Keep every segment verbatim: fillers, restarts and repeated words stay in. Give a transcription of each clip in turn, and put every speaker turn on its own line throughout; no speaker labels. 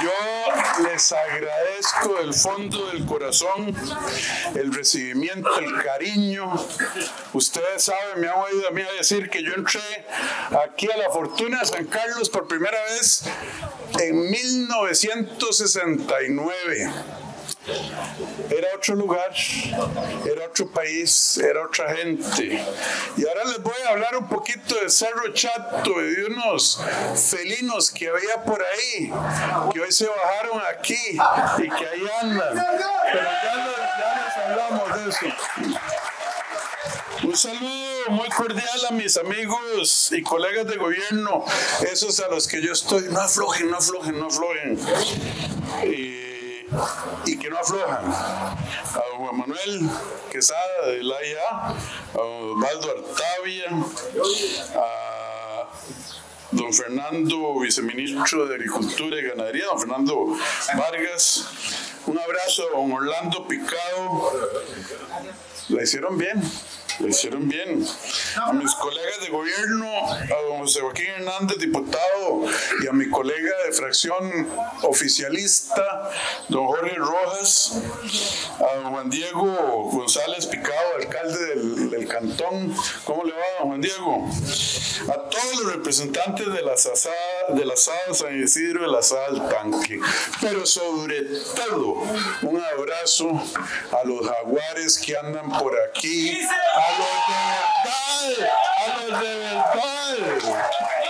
Yo les agradezco del fondo del corazón el recibimiento, el cariño. Ustedes saben, me han oído a mí decir que yo entré aquí a la Fortuna de San Carlos por primera vez en mil novecientos sesenta y nueve. Era otro lugar, era otro país, era otra gente. Y ahora les voy a hablar un poquito de Cerro Chato y de unos felinos que había por ahí, que hoy se bajaron aquí y que ahí andan. Pero ya, lo, ya les hablamos de eso. Un saludo muy cordial a mis amigos y colegas de gobierno, esos a los que yo estoy. No aflojen, no aflojen, no aflojen. Y, y que no aflojan. A don Juan Manuel Quesada de la I A, a Osvaldo Artavia, a don Fernando, viceministro de Agricultura y Ganadería, don Fernando Vargas. Un abrazo a don Orlando Picado. La hicieron bien. Lo hicieron bien. A mis colegas de gobierno, a don José Joaquín Hernández, diputado, y a mi colega de fracción oficialista, don Jorge Rojas, a don Juan Diego González Picado, alcalde del, del cantón. ¿Cómo le va, don Juan Diego? A todos los representantes de la Asada, de la Asada San Isidro, de la Asada del Tanque. Pero sobre todo, un abrazo a los jaguares que andan por aquí. A los de verdad, a los de verdad.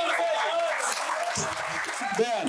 Vean,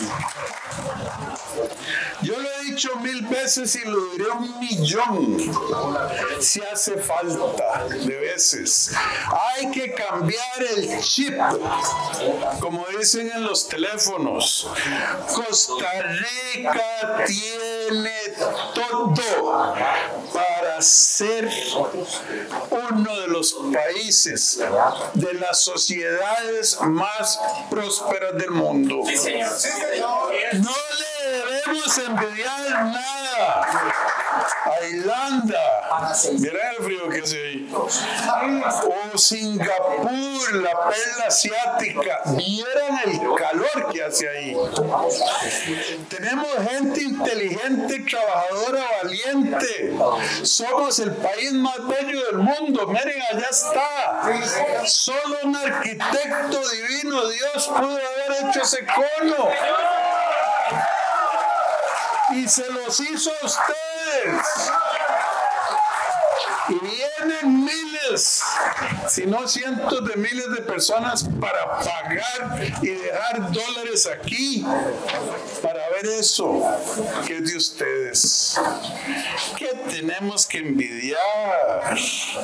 yo lo he dicho mil veces y lo diré un millón, si hace falta de veces. Hay que cambiar el chip, como dicen en los teléfonos. Costa Rica tiene todo para ser uno de los países, de las sociedades más prósperas del mundo. No le debemos envidiar nada a Irlanda. Miren el frío que hace ahí. O Singapur, la perla asiática. Vieran el calor que hace ahí. Tenemos gente inteligente, trabajadora, valiente. Somos el país más bello del mundo. Miren, allá está. Solo un arquitecto divino, Dios, pudo haber hecho ese cono. Y se los hizo a ustedes. Y vienen miles, si no cientos de miles de personas para pagar y dejar dólares aquí para ver eso que es de ustedes. ¿Qué tenemos que envidiar?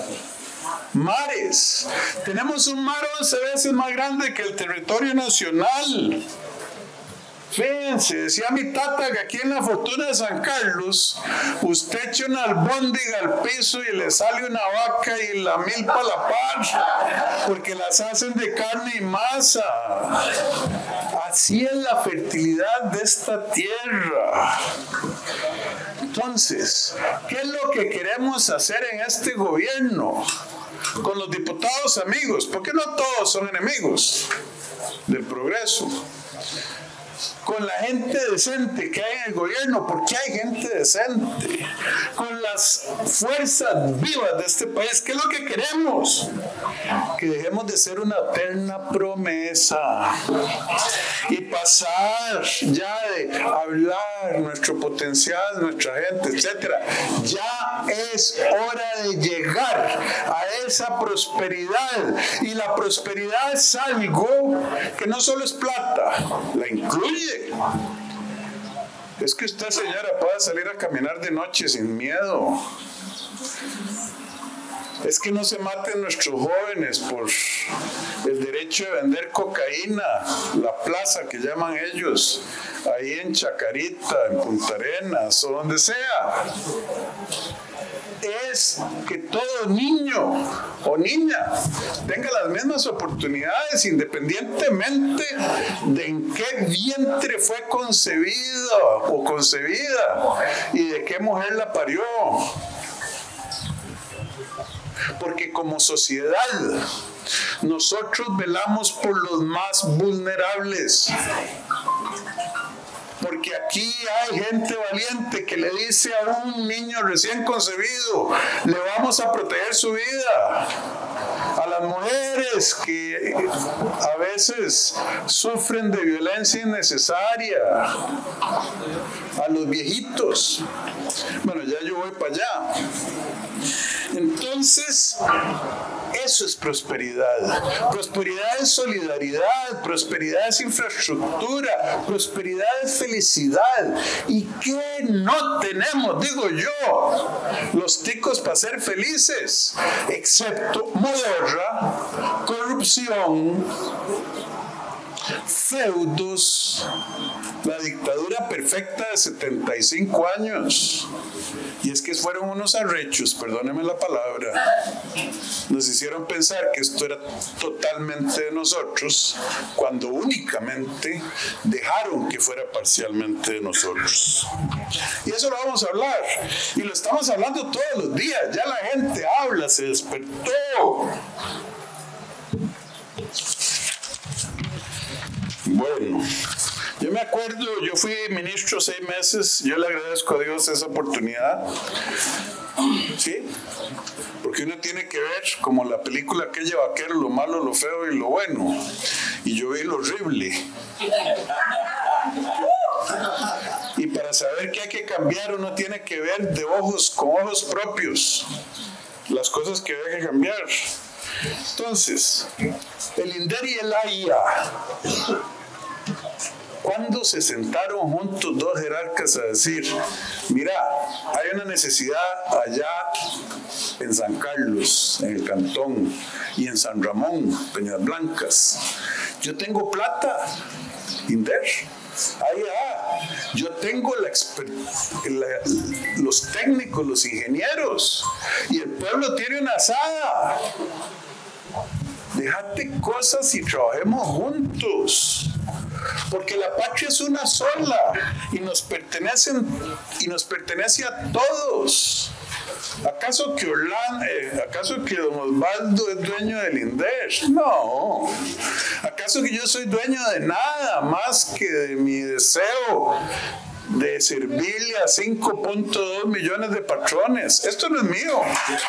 Mares. Tenemos un mar once veces más grande que el territorio nacional. Fíjense, decía mi tata que aquí en la Fortuna de San Carlos usted echa una albóndiga al piso y le sale una vaca y la milpa a la par, porque las hacen de carne y masa. Así es la fertilidad de esta tierra. Entonces, ¿qué es lo que queremos hacer en este gobierno? Con los diputados amigos, porque no todos son enemigos del progreso. Con la gente decente que hay en el gobierno, porque hay gente decente, con las fuerzas vivas de este país. ¿Qué es lo que queremos? Que dejemos de ser una eterna promesa y pasar ya de hablar nuestro potencial, nuestra gente, etcétera. Ya es hora de llegar a esa prosperidad, y la prosperidad es algo que no solo es plata, la incluye. Es que usted, señora, pueda salir a caminar de noche sin miedo. Es que no se maten nuestros jóvenes por el derecho de vender cocaína, la plaza que llaman ellos, ahí en Chacarita, en Punta Arenas o donde sea. Es que todo niño o niña tenga las mismas oportunidades independientemente de en qué vientre fue concebido o concebida y de qué mujer la parió. Porque como sociedad nosotros velamos por los más vulnerables. porque aquí hay gente valiente que le dice a un niño recién concebido, le vamos a proteger su vida. A las mujeres que a veces sufren de violencia innecesaria, a los viejitos. Bueno, ya yo voy para allá. Entonces, eso es prosperidad. Prosperidad es solidaridad, prosperidad es infraestructura, prosperidad es felicidad. ¿Y qué no tenemos, digo yo, los ticos para ser felices? Excepto modorra, corrupción, feudos, la dictadura perfecta de setenta y cinco años. Y es que fueron unos arrechos, perdónenme la palabra, nos hicieron pensar que esto era totalmente de nosotros, cuando únicamente dejaron que fuera parcialmente de nosotros. Y eso lo vamos a hablar, y lo estamos hablando todos los días. Ya la gente habla, se despertó. Bueno, yo me acuerdo, yo fui ministro seis meses, yo le agradezco a Dios esa oportunidad, ¿sí? Porque uno tiene que ver, como la película aquella vaquero, lo malo, lo feo y lo bueno, y yo vi lo horrible. Y para saber que hay que cambiar, uno tiene que ver de ojos, con ojos propios, las cosas que hay que cambiar. Entonces, el INDER y el A I A, ¿cuándo se sentaron juntos dos jerarcas a decir, mira, hay una necesidad allá en San Carlos, en el Cantón, y en San Ramón, Peñas Blancas? Yo tengo plata, INDER, A I A, yo tengo la la, los técnicos, los ingenieros, y el pueblo tiene una asada. Déjate cosas y trabajemos juntos, porque la patria es una sola y nos pertenecen y nos pertenece a todos. ¿Acaso que Orlando, eh, acaso que don Osvaldo es dueño del INDER? No. ¿Acaso que yo soy dueño de nada más que de mi deseo de servirle a cinco punto dos millones de patrones? Esto no es mío.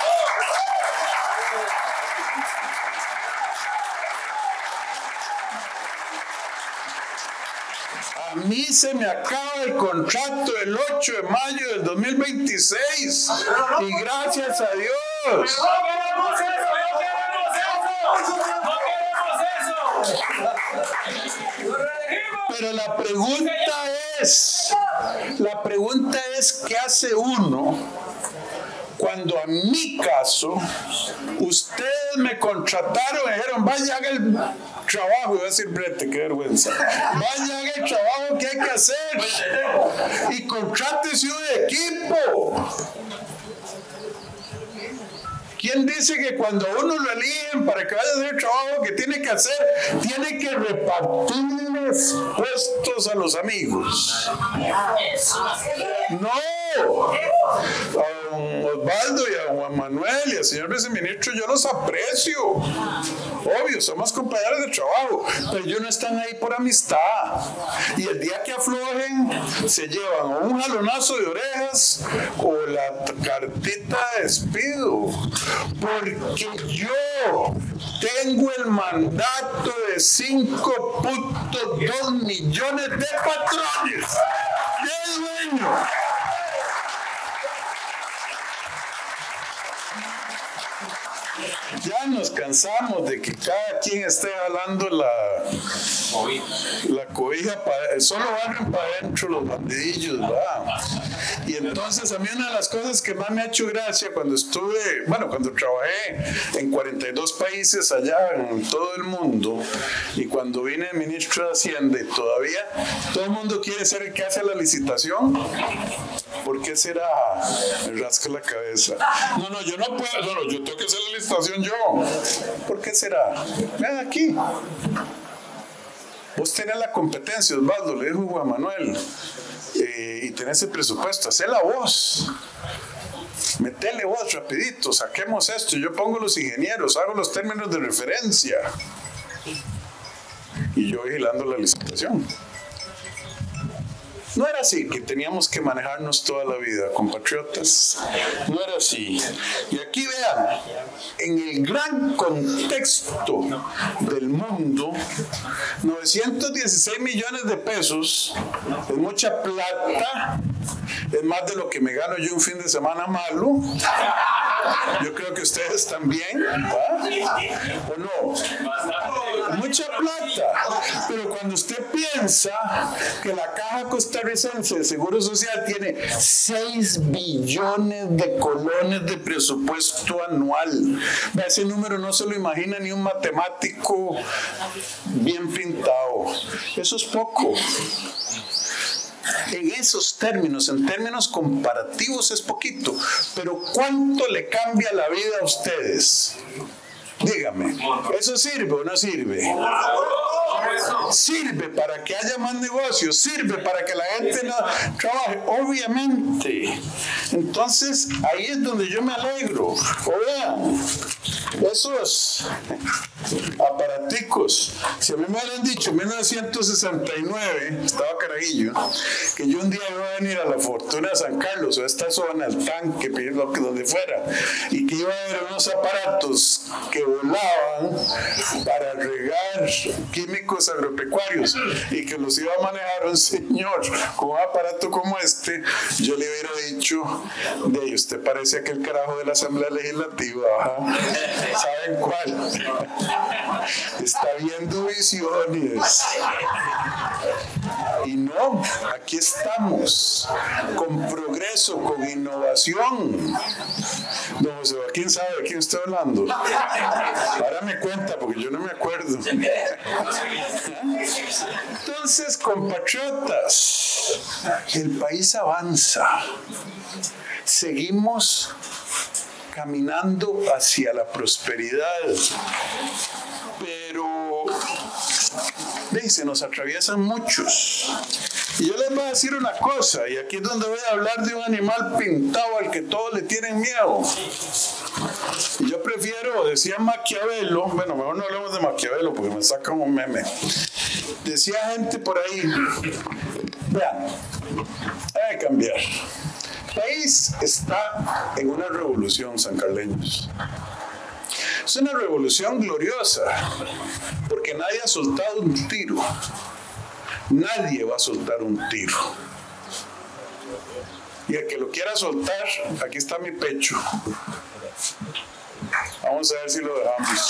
A mí se me acaba el contrato el ocho de mayo del dos mil veintiséis y gracias a Dios.
¡No queremos eso! ¡No queremos eso! ¡No queremos eso!
Pero la pregunta es, la pregunta es, ¿qué hace uno cuando a mi caso ustedes me contrataron y dijeron, vaya, haga el trabajo? Voy a decir, brete, qué vergüenza. Vaya, haga el trabajo que hay que hacer y contrátese un equipo. ¿Quién dice que cuando uno lo eligen para que vaya a hacer el trabajo que tiene que hacer, tiene que repartirles puestos a los amigos? No. A don Osvaldo y a Juan Manuel y al señor viceministro yo los aprecio. Obvio, somos compañeros de trabajo, pero ellos no están ahí por amistad. Y el día que aflojen, se llevan o un jalonazo de orejas o la cartita de despido. Porque yo tengo el mandato de cinco punto dos millones de patrones. ¡Qué dueño! Ya nos cansamos de que cada quien esté jalando la la cobija, para, solo barren para adentro los bandidillos, ¿va? Y entonces a mí una de las cosas que más me ha hecho gracia cuando estuve, bueno, cuando trabajé en cuarenta y dos países allá en todo el mundo, y cuando vine ministro de Hacienda, y todavía todo el mundo quiere ser el que hace la licitación. ¿Por qué será? Me rasca la cabeza. No, no, yo no puedo, no, no, yo tengo que hacer la licitación yo. ¿Por qué será? Vean aquí. Vos tenés la competencia, Osvaldo, le dijo Juan Manuel, eh, y tenés el presupuesto, hacela vos. Metele vos rapidito, saquemos esto, yo pongo los ingenieros, hago los términos de referencia. Y yo vigilando la licitación. No era así, que teníamos que manejarnos toda la vida, compatriotas. No era así. Y aquí vean, en el gran contexto del mundo, novecientos dieciséis millones de pesos es mucha plata, es más de lo que me gano yo un fin de semana malo. Yo creo que ustedes también, ¿verdad? ¿O no? Mucha plata. Pero cuando usted piensa que la Caja Costarricense de Seguro Social tiene seis billones de colones de presupuesto anual, ese número no se lo imagina ni un matemático bien pintado. Eso es poco. En esos términos, en términos comparativos es poquito, pero ¿cuánto le cambia la vida a ustedes? Dígame, ¿eso sirve o no sirve? Sirve para que haya más negocios, sirve para que la gente no trabaje, obviamente. Entonces, ahí es donde yo me alegro. O vean, esos aparaticos, si a mí me hubieran dicho en mil novecientos sesenta y nueve, estaba carajillo, que yo un día iba a venir a la Fortuna de San Carlos o a esta zona, el tanque, donde fuera, y que iba a ver unos aparatos que volaban para regar químicos agropecuarios y que los iba a manejar un señor con un aparato como este, yo le hubiera dicho, de ahí usted parece aquel carajo de la Asamblea Legislativa, ¿ajá? ¿Saben cuál? Está viendo visiones. Y no, aquí estamos, con progreso, con innovación. Don José Joaquín sabe de quién estoy hablando. Ahora me cuenta, porque yo no me acuerdo. Entonces, compatriotas, el país avanza. Seguimos caminando hacia la prosperidad. Pero se nos atraviesan muchos. Y yo les voy a decir una cosa, y aquí es donde voy a hablar de un animal pintado al que todos le tienen miedo. Y yo prefiero, decía Maquiavelo, bueno, mejor no hablemos de Maquiavelo porque me sacan un meme. Decía gente por ahí, vean, hay que cambiar. El país está en una revolución, sancarleños. Es una revolución gloriosa, porque nadie ha soltado un tiro. Nadie va a soltar un tiro. Y el que lo quiera soltar, aquí está mi pecho. Vamos a ver si lo dejamos.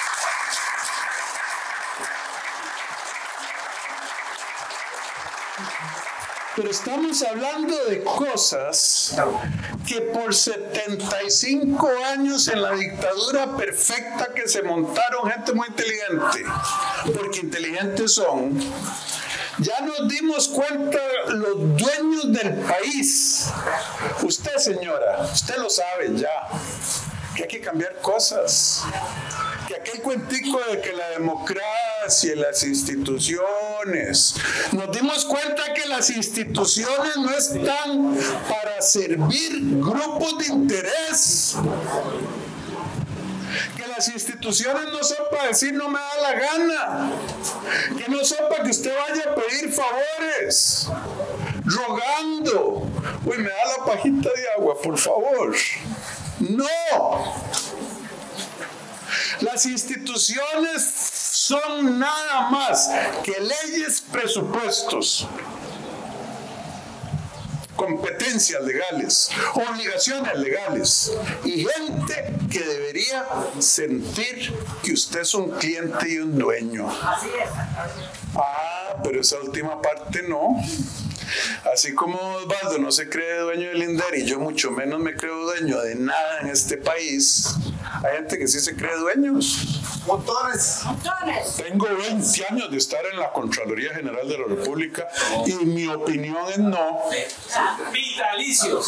Pero estamos hablando de cosas que por setenta y cinco años en la dictadura perfecta que se montaron gente muy inteligente, porque inteligentes son, ya nos dimos cuenta los dueños del país. Usted, señora, usted lo sabe ya, que hay que cambiar cosas. Que aquel cuentico de que la democracia y las instituciones, nos dimos cuenta que las instituciones no están para servir grupos de interés. Que las instituciones no son para decir no me da la gana. Que no son para que usted vaya a pedir favores, rogando. Uy, me da la pajita de agua, por favor. No. Las instituciones son nada más que leyes, presupuestos, competencias legales, obligaciones legales y gente que debería sentir que usted es un cliente y un dueño. Ah, pero esa última parte no. Así como Osvaldo no se cree dueño del INDER y yo mucho menos me creo dueño de nada en este país, hay gente que sí se cree dueños.
Montones.
Tengo veinte años de estar en la Contraloría General de la República y mi opinión es no.
Vitalicios.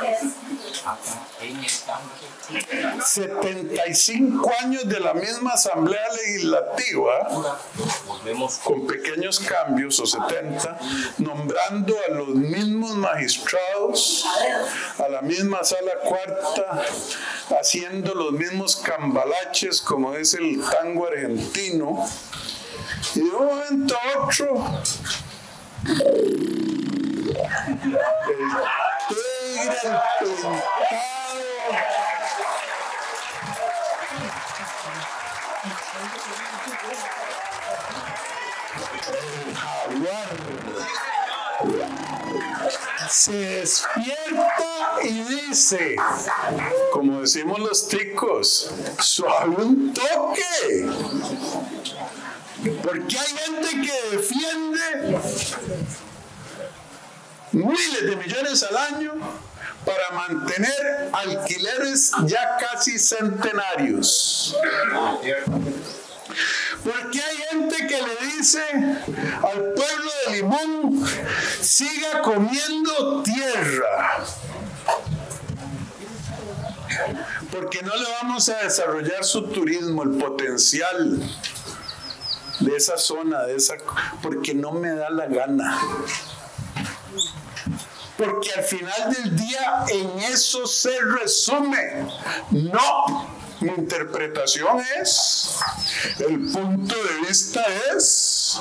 setenta y cinco años de la misma Asamblea Legislativa, con pequeños cambios, o setenta, nombrando a los mismos magistrados, a la misma sala cuarta, haciendo los mismos cambalaches, como es el tango argentino, y de un momento a otro pintado. Se despierta y dice, como decimos los ticos, suave un toque. Porque hay gente que defiende miles de millones al año para mantener alquileres ya casi centenarios. Porque hay gente que le dice al pueblo de Limón, siga comiendo tierra. Porque no le vamos a desarrollar su turismo, el potencial de esa zona, de esa, porque no me da la gana. Porque al final del día en eso se resume. No. Mi interpretación es, el punto de vista es,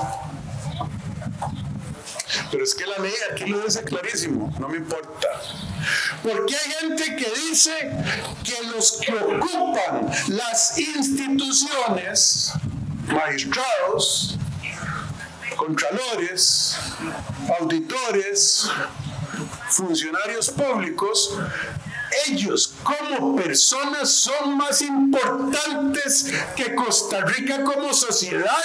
pero es que la ley aquí lo dice clarísimo, no me importa. Porque hay gente que dice que los que ocupan las instituciones, magistrados, contralores, auditores, funcionarios públicos, ellos como personas son más importantes que Costa Rica como sociedad.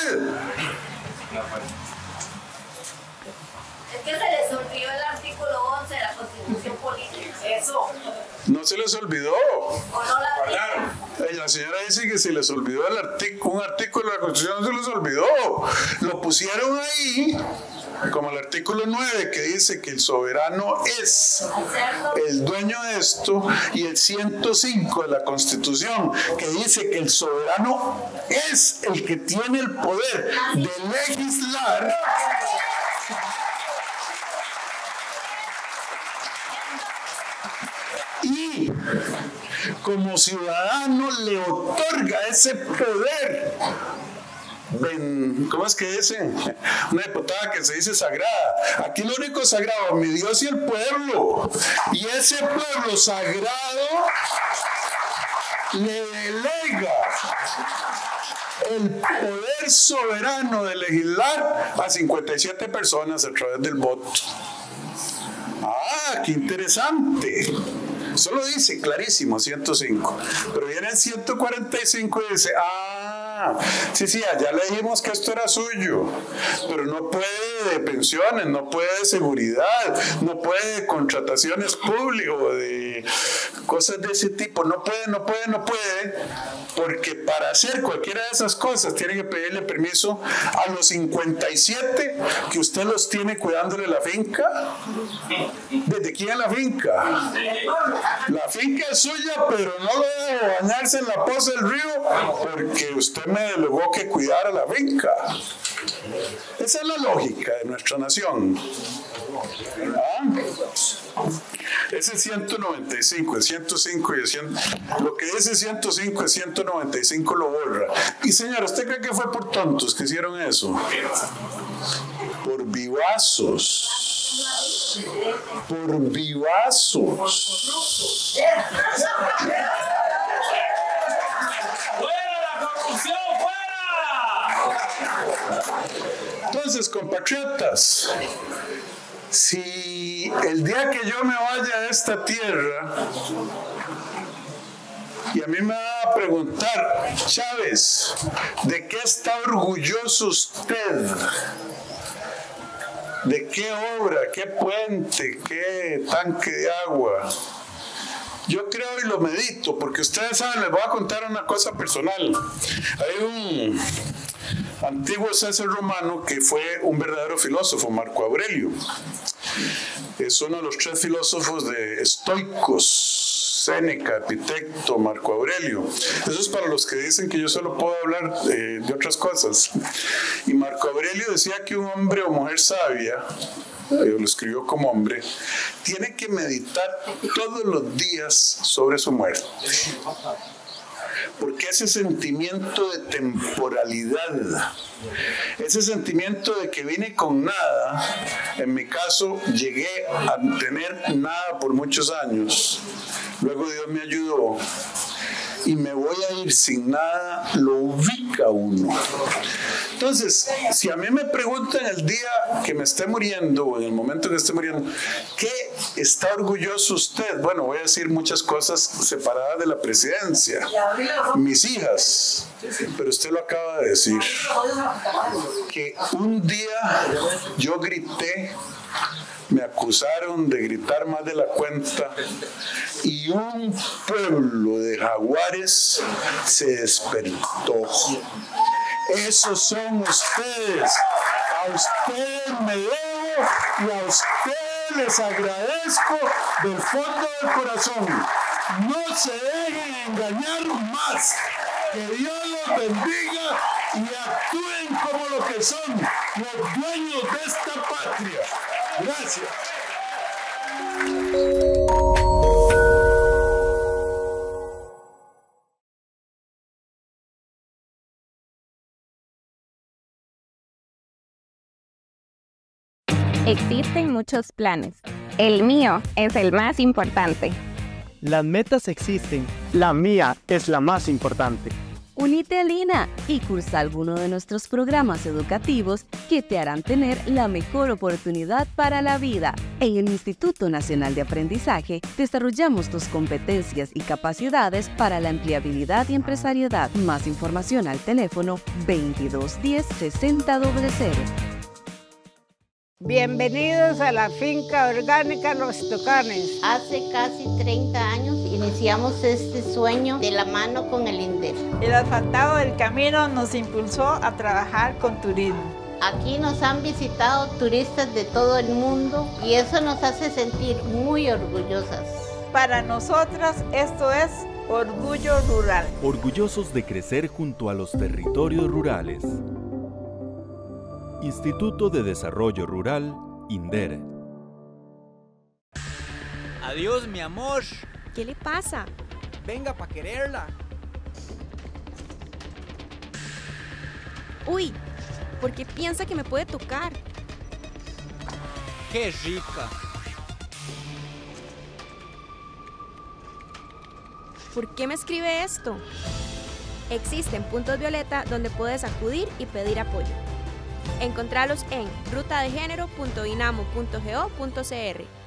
Es que se les olvidó el artículo once de la Constitución Política. Eso.
No se les olvidó.
¿O no la
la señora dice que se les olvidó el artículo, un artículo de la Constitución, no se les olvidó. Lo pusieron ahí como el artículo nueve que dice que el soberano es el dueño de esto, y el ciento cinco de la Constitución que dice que el soberano es el que tiene el poder de legislar. Y como ciudadano le otorga ese poder. ¿Cómo es que dicen? Una diputada que se dice sagrada. Aquí lo único sagrado, mi Dios y el pueblo. Y ese pueblo sagrado le delega el poder soberano de legislar a cincuenta y siete personas a través del voto. Ah, qué interesante. Solo dice clarísimo ciento cinco, pero viene el ciento cuarenta y cinco y dice, ah, sí, sí, allá le dijimos que esto era suyo, pero no puede de pensiones, no puede de seguridad, no puede de contrataciones públicas o de cosas de ese tipo, no puede, no puede, no puede, porque para hacer cualquiera de esas cosas tiene que pedirle permiso a los cincuenta y siete que usted los tiene cuidándole la finca. ¿Desde quién es la finca? La finca es suya, pero no lo dejo bañarse en la poza del río porque usted me delegó que cuidara la finca. Esa es la lógica de nuestra nación. ¿Ah? Ese es ciento noventa y cinco, el ciento cinco y el cien, lo que dice ciento cinco, el ciento noventa y cinco lo borra. Y señora, ¿usted cree que fue por tontos que hicieron eso? Por vivazos. Por vivazos.
¡Fuera la corrupción, fuera!
Entonces, compatriotas, si el día que yo me vaya de esta tierra y a mí me va a preguntar, Chávez, ¿de qué está orgulloso usted? ¿De qué obra, qué puente, qué tanque de agua? Yo creo y lo medito, porque ustedes saben, les voy a contar una cosa personal. Hay un antiguo César romano que fue un verdadero filósofo, Marco Aurelio. Es uno de los tres filósofos de estoicos. Séneca, Epicteto, Marco Aurelio. Eso es para los que dicen que yo solo puedo hablar eh, de otras cosas. Y Marco Aurelio decía que un hombre o mujer sabia, eh, lo escribió como hombre, tiene que meditar todos los días sobre su muerte. porque ese sentimiento de temporalidad, ese sentimiento de que vine con nada, en mi caso llegué a tener nada por muchos años, luego Dios me ayudó y me voy a ir sin nada, lo ubica uno. Entonces, si a mí me preguntan el día que me esté muriendo o en el momento que esté muriendo, ¿qué está orgulloso usted? Bueno, voy a decir muchas cosas separadas de la presidencia. Mis hijas, pero usted lo acaba de decir, que un día yo grité, me acusaron de gritar más de la cuenta y un pueblo de jaguares se despertó. Esos son ustedes. A ustedes me debo y a ustedes les agradezco del fondo del corazón. No se dejen engañar más. Que Dios los bendiga y actúen como lo que son, los dueños de esta patria. Gracias.
Existen muchos planes. El mío es el más importante.
Las metas existen. La mía es la más importante.
Unite a Lina y cursa alguno de nuestros programas educativos que te harán tener la mejor oportunidad para la vida. En el Instituto Nacional de Aprendizaje desarrollamos tus competencias y capacidades para la empleabilidad y empresariedad. Más información al teléfono veintidós diez sesenta cero.
Bienvenidos a la finca orgánica Los Tucanes.
Hace casi treinta años iniciamos este sueño de la mano con el INDER.
El asfaltado del camino nos impulsó a trabajar con turismo.
Aquí nos han visitado turistas de todo el mundo y eso nos hace sentir muy orgullosas.
Para nosotras esto es orgullo rural.
Orgullosos de crecer junto a los territorios rurales. Instituto de Desarrollo Rural, INDER.
Adiós, mi amor.
¿Qué le pasa?
Venga pa' quererla.
Uy, ¿por qué piensa que me puede tocar?
Qué rica.
¿Por qué me escribe esto? Existen puntos violeta donde puedes acudir y pedir apoyo. Encontralos en ruta de género punto inamo punto go punto c r.